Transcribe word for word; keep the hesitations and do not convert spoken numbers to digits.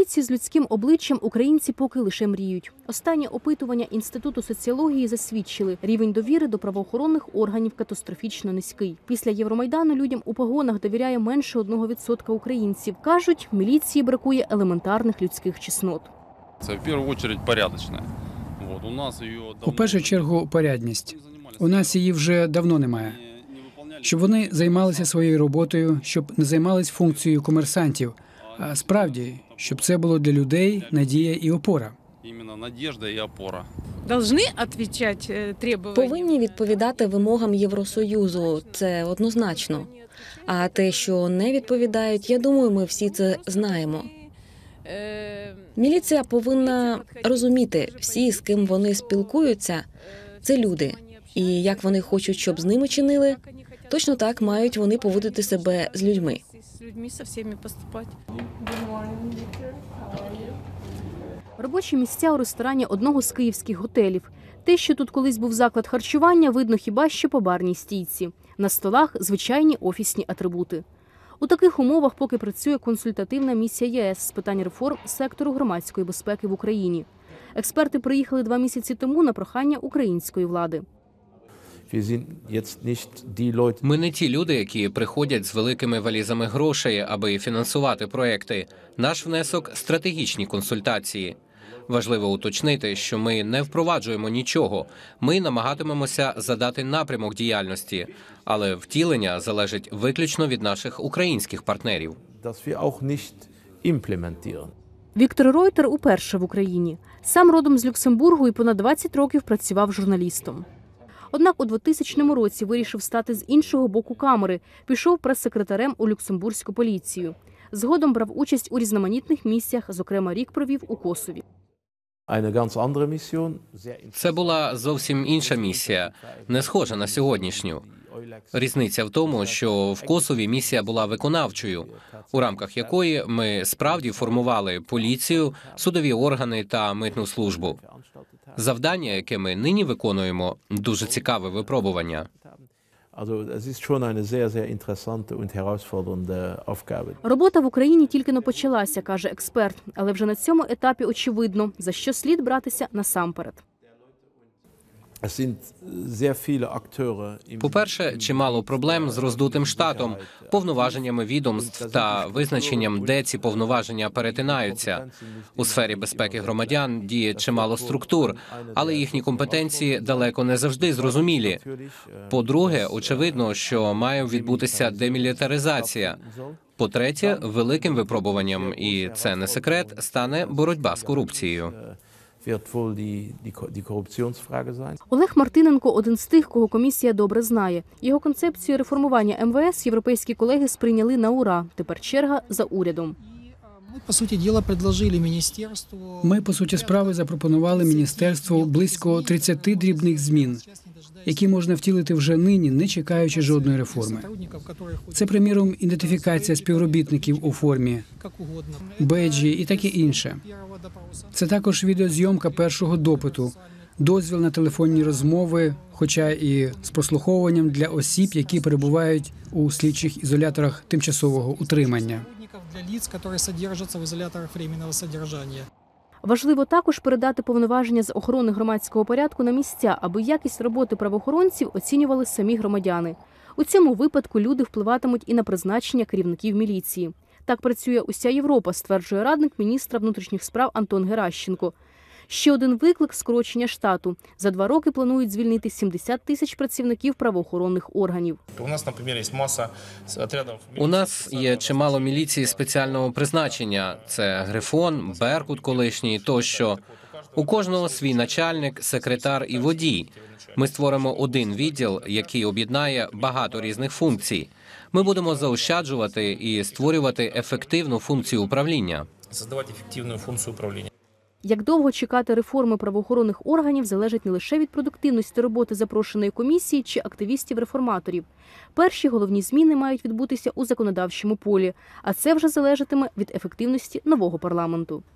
міліції з людським обличчям українці поки лише мріють. Останні опитування Інституту соціології засвідчили, рівень довіри до правоохоронних органів катастрофічно низький. Після Євромайдану людям у погонах довіряє менше одного відсотка українців. Кажуть, міліції бракує елементарних людських чеснот. Це в першу чергу порядочна. У першу чергу порядність. У нас її вже давно немає. Щоб вони займалися своєю роботою, щоб не займались функцією комерсантів, а справді, щоб це було для людей надія і опора. Іменно надіжда і опора. Повинні відповідати вимогам Євросоюзу, це однозначно. А те, що не відповідають, я думаю, ми всі це знаємо. Міліція повинна розуміти, всі, з ким вони спілкуються, це люди. І як вони хочуть, щоб з ними чинили, точно так мають вони поводити себе з людьми. Робочі місця у ресторані одного з київських готелів. Те, що тут колись був заклад харчування, видно хіба що по барній стійці. На столах – звичайні офісні атрибути. У таких умовах поки працює консультативна місія ЄС з питань реформ сектору громадської безпеки в Україні. Експерти приїхали два місяці тому на прохання української влади. Ми не ті люди, які приходять з великими валізами грошей, аби фінансувати проекти. Наш внесок – стратегічні консультації. Важливо уточнити, що ми не впроваджуємо нічого. Ми намагатимемося задати напрямок діяльності, але втілення залежить виключно від наших українських партнерів. Віктор Ройтер уперше в Україні. Сам родом з Люксембургу і понад двадцять років працював журналістом. Однак у двохтисячному році вирішив стати з іншого боку камери, пішов прес-секретарем у люксембурзьку поліцію. Згодом брав участь у різноманітних місіях, зокрема рік провів у Косові. Це була зовсім інша місія, не схожа на сьогоднішню. Різниця в тому, що в Косові місія була виконавчою, у рамках якої ми справді формували поліцію, судові органи та митну службу. Завдання, яке ми нині виконуємо, дуже цікаве випробування. Робота в Україні тільки но почалася, каже експерт, але вже на цьому етапі очевидно, за що слід братися насамперед. По-перше, чимало проблем з роздутим штатом, повноваженнями відомств та визначенням, де ці повноваження перетинаються. У сфері безпеки громадян діє чимало структур, але їхні компетенції далеко не завжди зрозумілі. По-друге, очевидно, що має відбутися демілітаризація. По-третє, великим випробуванням, і це не секрет, стане боротьба з корупцією. Олег Мартиненко – один з тих, кого комісія добре знає. Його концепцію реформування ем ве ес європейські колеги сприйняли на ура. Тепер черга за урядом. Ми, по суті справи, запропонували міністерству близько тридцяти дрібних змін, які можна втілити вже нині, не чекаючи жодної реформи. Це, приміром, ідентифікація співробітників у формі, беджі і таке інше. Це також відеозйомка першого допиту, дозвіл на телефонні розмови, хоча і з прослуховуванням для осіб, які перебувають у слідчих ізоляторах тимчасового утримання. Важливо також передати повноваження з охорони громадського порядку на місця, аби якість роботи правоохоронців оцінювали самі громадяни. У цьому випадку люди впливатимуть і на призначення керівників міліції. Так працює уся Європа, стверджує радник міністра внутрішніх справ Антон Геращенко. Ще один виклик – скорочення штату. За два роки планують звільнити сімдесят тисяч працівників правоохоронних органів. У нас, наприклад, є маса отрядів. У нас є чимало міліції спеціального призначення. Це Грифон, Беркут колишній тощо. У кожного свій начальник, секретар і водій. Ми створимо один відділ, який об'єднає багато різних функцій. Ми будемо заощаджувати і створювати ефективну функцію управління. Створювати ефективну функцію управління. Як довго чекати реформи правоохоронних органів залежить не лише від продуктивності роботи запрошеної комісії чи активістів-реформаторів. Перші головні зміни мають відбутися у законодавчому полі, а це вже залежатиме від ефективності нового парламенту.